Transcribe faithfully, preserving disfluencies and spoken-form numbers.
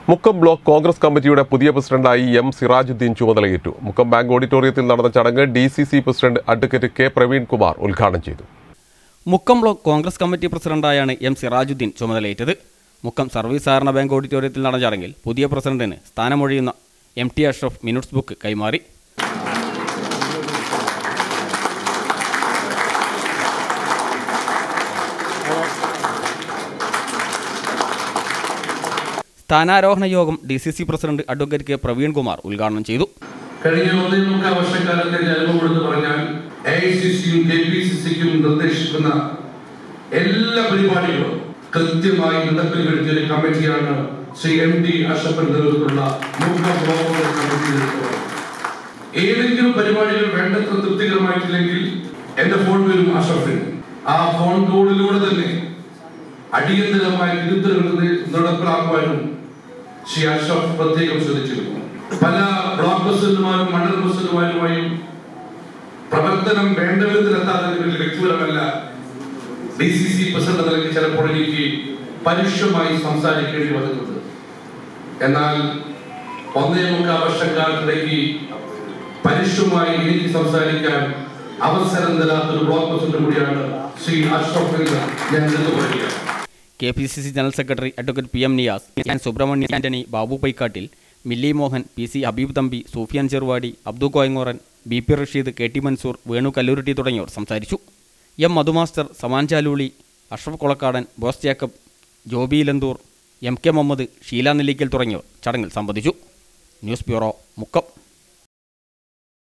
Mukkam block Congress കമ്മിറ്റിയുടെ പുതിയ പ്രസിഡന്റായി എം സിറാജുദ്ദീൻ ചുമതലയേറ്റു. മുക്കം ബാങ്ക് ഓഡിറ്റോറിയത്തിൽ നടന്ന ചടങ്ങ് D C C president advocate K Praveen Kumar ഉദ്ഘാടനം ചെയ്തു. മുക്കം ബ്ലോക്ക് കോൺഗ്രസ് കമ്മിറ്റി പ്രസിഡന്റായാണ് എം സിറാജുദ്ദീൻ ചുമതലയേറ്റത്. മുക്കം സർവീസ് സഹകരണ ബാങ്ക് ഓഡിറ്റോറിയത്തിൽ നടന്ന ചടങ്ങിൽ പുതിയ പ്രസിഡന്റിന് സ്ഥാനമൊഴിയുന്ന M T Ashraf minutes book കൈമാറി. സ്ഥാനാരോഹണ യോഗം D C C president advocate K Praveen Kumar ഉദ്ഘാടനം ചെയ്തു. കഴിഞ്ഞ ഒന്നേമുക്കാൽ വർഷക്കാലത്തെ അനുഭവം പറഞ്ഞാൽ എ ഐ സി സിയും കെ പി സി സിക്കും നിർദ്ദേശിക്കുന്ന എല്ലാ പരിപാടികളും കൃത്യമായി നടപ്പിൽ വരുത്തിയ ഒരു കമ്മിറ്റിയാണ് ശ്രീ എം ഡി അഷ്റഫിന്റെ നേതൃത്വത്തിലുള്ള മുക്കം ബ്ലോക്ക് കമ്മിറ്റി. ഏതെങ്കിലും പരിപാടികൾ വേണ്ടത്ര തൃപ്തികരമായിട്ടില്ലെങ്കിൽ എന്റെ ഫോൺ വരും അഷ്റഫിന്. ആ ഫോൺ കോളിലൂടെ തന്നെ അടിയന്തരമായ തിരുത്തലുകൾ നടപ്പിലാക്കുവാനും ശ്രീ അഷ്റഫ് പ്രത്യേകം ശ്രദ്ധിച്ചിരുന്നു. പല ബ്ലോക്ക് പ്രസിഡന്റുമാരും മണ്ഡലം പ്രസിഡന്റുമാരുമായും പ്രവർത്തനം വേണ്ട വിധത്തിലെത്താതെ വ്യക്തിപരമല്ല ഡി സി സി പ്രസിഡന്റ് നിലയ്ക്ക് ചിലപ്പോൾ എനിക്ക് പരുഷമായി സംസാരിക്കേണ്ടി വന്നിട്ടുണ്ട്. എന്നാൽ ഒന്നേ മുക്കാൽ വർഷക്കാലത്തിലേക്ക് പരുഷമായി എനിക്ക് സംസാരിക്കാൻ അവസരം തരാത്തൊരു ബ്ലോക്ക് പ്രസിഡന്റ് കൂടിയാണ് ശ്രീ അഷ്റഫ് എന്ന് ഞാൻ എടുത്തു പറയുകയാണ്. K P C C general secretary advocate P M Niyas, N Subrahmanyan Antony, Babu Paikkattil, Milli Mohan, P C Habeeb Thampi, Sufiyan Cheruvadi, Abdu Koyangoran, B P Rasheed, K T Mansoor, Venu Kalluruti തുടങ്ങിയവർ സംസാരിച്ചു. എം മധുമാസ്റ്റർ, സമാൻ ചാലൂളി, അഷ്റഫ് കൊളക്കാടൻ, ബോസ് ജേക്കബ്, ജോബി ലന്തൂർ, എം കെ മുഹമ്മദ്, ഷീല നെല്ലിക്കൽ തുടങ്ങിയവർ ചടങ്ങിൽ സംബന്ധിച്ചു. News bureau, Mukkam.